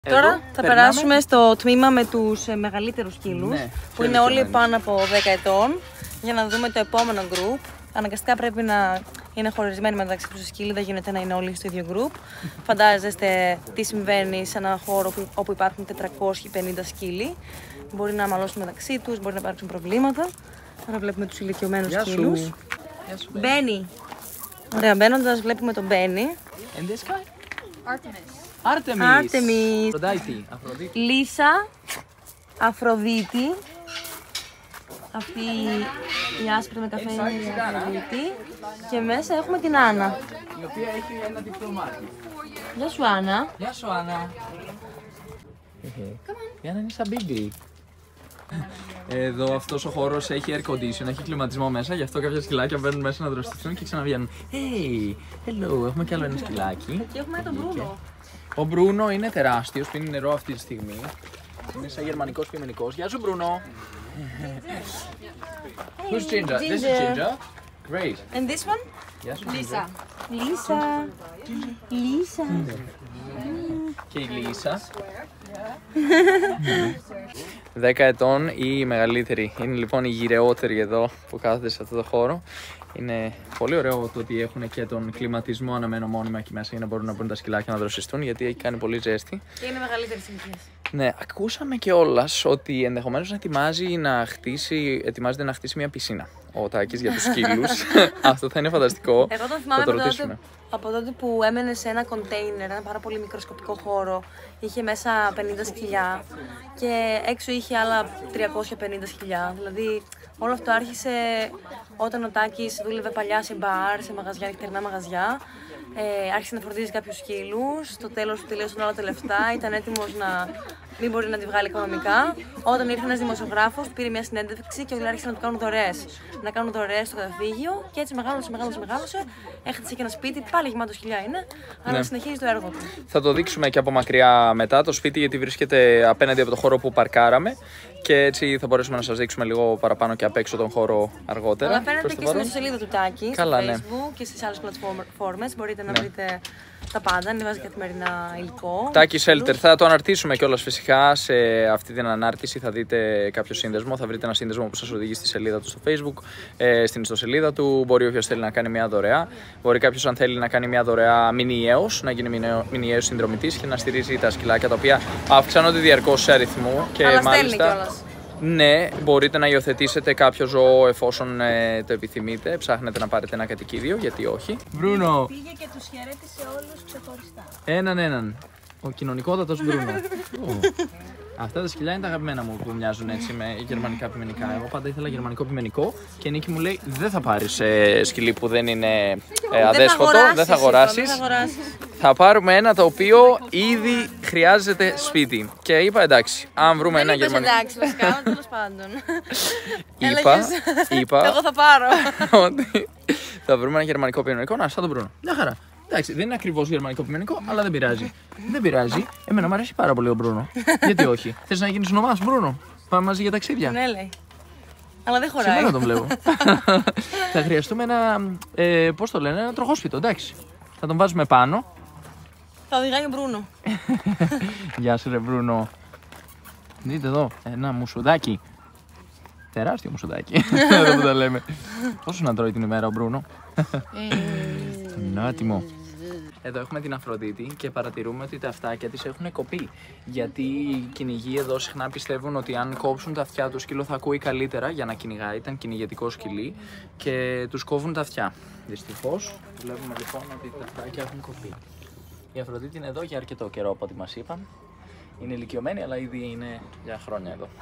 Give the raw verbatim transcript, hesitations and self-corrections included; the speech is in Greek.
Τώρα Εδώ, θα περνάμε. περάσουμε στο τμήμα με τους μεγαλύτερους σκύλους, Ναι, που είναι όλοι πάνω από δέκα ετών, για να δούμε το επόμενο group. Αναγκαστικά πρέπει να είναι χωρισμένοι μεταξύ τους οι σκύλοι, δεν γίνεται να είναι όλοι στο ίδιο group. Φαντάζεστε τι συμβαίνει σε ένα χώρο όπου υπάρχουν τετρακόσιοι πενήντα σκύλοι. Μπορεί να μαλώσουν μεταξύ τους, μπορεί να υπάρξουν προβλήματα. Τώρα βλέπουμε τους ηλικιωμένους σκύλους. Μπένι. Ωραία, μπαίνοντας βλέπουμε τον Μπένι. And this guy? Artemis. Artemis. Artemis. Αφροδίτη. Αφροδίτη. Λίσα, Αφροδίτη. Αυτή η άσπρη με καφέ είναι η Αφροδίτη. Και μέσα έχουμε την Άννα. Η οποία έχει ένα διπλωμάτι. Γεια σου, Άννα. Γεια σου, Άννα. Η Άννα είναι σαν μπίμπι. Εδώ αυτός ο χώρος έχει air condition, έχει κλιματισμό μέσα, γι' αυτό κάποια σκυλάκια μπαίνουν μέσα να δραστηριοποιηθούν και ξαναβγαίνουν. Hey, hello, έχουμε κι άλλο ένα σκυλάκι. Και έχουμε τον Μπρούνο. Ο Μπρούνο είναι τεράστιος, πίνει νερό αυτή τη στιγμή. Είναι σαν γερμανικός πιμενικός. Γεια σου, Μπρούνο. Who's Ginger? This is Ginger. Great. And this one? Γεια σου, Lisa. Λίσα. Λίσα. Και η Λίσα. δέκα ετών η μεγαλύτερη. Είναι λοιπόν η γυρεότερη εδώ που κάθεται σε αυτό το χώρο. Είναι πολύ ωραίο το ότι έχουν και τον κλιματισμό αναμένο μόνιμα εκεί μέσα για να μπορούν να μπουν τα σκυλάκια να δροσιστούν, γιατί έχει κάνει πολύ ζέστη. Και είναι μεγαλύτερη ηλικία. Ναι, ακούσαμε κιόλας ότι ενδεχομένως να ετοιμάζει να χτίσει, ετοιμάζεται να χτίσει μια πισίνα ο Τάκης για τους σκύλους. Αυτό θα είναι φανταστικό. Εγώ τον θυμάμαι θα το από, ρωτήσουμε. τότε, από τότε που έμενε σε ένα κοντέινερ, ένα πάρα πολύ μικροσκοπικό χώρο. Είχε μέσα πενήντα σκυλιά και έξω είχε άλλα τριακόσια πενήντα σκυλιά. Δηλαδή όλο αυτό άρχισε όταν ο Τάκης δούλευε παλιά σε μπαρ, σε μαγαζιά, νυχτερινά μαγαζιά. Ε, άρχισε να φροντίζει κάποιους σκύλους. Στο τέλος του τελείωσαν όλα τα λεφτά. Ήταν έτοιμος να μην μπορεί να τη βγάλει οικονομικά. Όταν ήρθε ένας δημοσιογράφος, πήρε μια συνέντευξη και όλοι άρχισαν να του κάνουν δωρεές. Να κάνουν δωρεές στο καταφύγιο και έτσι μεγάλωσε, μεγάλωσε, μεγάλωσε. Έχτισε και ένα σπίτι, πάλι γεμάτο σκυλιά είναι, αλλά Ναι. συνεχίζει το έργο του. Θα το δείξουμε και από μακριά μετά το σπίτι, γιατί βρίσκεται απέναντι από το χώρο που παρκάραμε. Και έτσι θα μπορέσουμε να σας δείξουμε λίγο παραπάνω και απ' έξω τον χώρο αργότερα. Αλλά φαίνεται Προς και το στην παρόν. ιστοσελίδα του Τάκη, Καλά, στο ναι. Facebook και στις άλλες πλατφόρμες. Μπορείτε να Ναι. βρείτε τα πάντα, ανεβάζει καθημερινά υλικό. Τάκη Shelter, θα το αναρτήσουμε κιόλας φυσικά σε αυτή την ανάρτηση. Θα δείτε κάποιο σύνδεσμο, θα βρείτε ένα σύνδεσμο που σας οδηγεί στη σελίδα του στο Facebook, ε, στην ιστοσελίδα του. Μπορεί όποιος θέλει να κάνει μια δωρεά. Μπορεί κάποιος, αν θέλει, να κάνει μια δωρεά μηνιαίος, να γίνει μηνιαίο- μηνιαίος συνδρομητής και να στηρίζει τα σκυλάκια τα οποία αυξάνονται διαρκώς σε αριθμό. Και Αλλά στέλνει μάλιστα. κιόλας. Ναι, μπορείτε να υιοθετήσετε κάποιο ζώο εφόσον ε, το επιθυμείτε. Ψάχνετε να πάρετε ένα κατοικίδιο, γιατί όχι. Μπρούνο, Πήγε και τους χαιρέτησε όλους ξεχωριστά. έναν έναν. Ο κοινωνικότατος Μπρούνο. Ω. Αυτά τα σκυλιά είναι τα αγαπημένα μου που μοιάζουν έτσι με γερμανικά πιμενικά. Εγώ πάντα ήθελα γερμανικό πιμενικό και η Νίκη μου λέει: δεν θα πάρεις ε, σκυλί που δεν είναι ε, αδέσποτο, δεν θα αγοράσεις. Θα πάρουμε ένα το οποίο ήδη χρειάζεται σπίτι. Και είπα εντάξει, αν βρούμε ένα γερμανικό. Εντάξει, βασικά, τέλος πάντων. Είπα, είπα Εγώ θα πάρω. ότι θα βρούμε ένα γερμανικό πιμενικό. Να, σαν τον Μπρούνο. Μια χαρά. Εντάξει, δεν είναι ακριβώς γερμανικό πιμενικό, αλλά δεν πειράζει. Δεν πειράζει. Εμένα μου αρέσει πάρα πολύ ο Μπρούνο. Γιατί όχι. Θες να γίνεις ονομάς, Μπρούνο? Πάμε μαζί για ταξίδια. Ναι, λέει. Αλλά δεν χωράει. Σήμερα τον βλέπω. Θα χρειαστούμε ένα. Ε, πώς το λένε, ένα τροχόσπιτο, εντάξει. Θα τον βάζουμε πάνω. Θα οδηγάει ο Μπρούνο. Γεια σου, ρε Μπρούνο. Δείτε εδώ, ένα μουσουδάκι. Τεράστιο μουσουδάκι. Εδώ που τα λέμε. Πόσο να τρώει την ημέρα ο Μπρούνο? Νάτιμο. Εδώ έχουμε την Αφροδίτη και παρατηρούμε ότι τα αυτάκια της έχουν κοπεί. Γιατί οι κυνηγοί εδώ συχνά πιστεύουν ότι αν κόψουν τα αυτιά του, σκύλο θα ακούει καλύτερα για να κυνηγάει. Ήταν κυνηγετικό σκυλί και τους κόβουν τα αυτιά. Δυστυχώς βλέπουμε λοιπόν ότι τα αυτάκια έχουν κοπεί. Η Αφροδίτη είναι εδώ για αρκετό καιρό από ό,τι μας είπαν. Είναι ηλικιωμένη, αλλά ήδη είναι για χρόνια εδώ.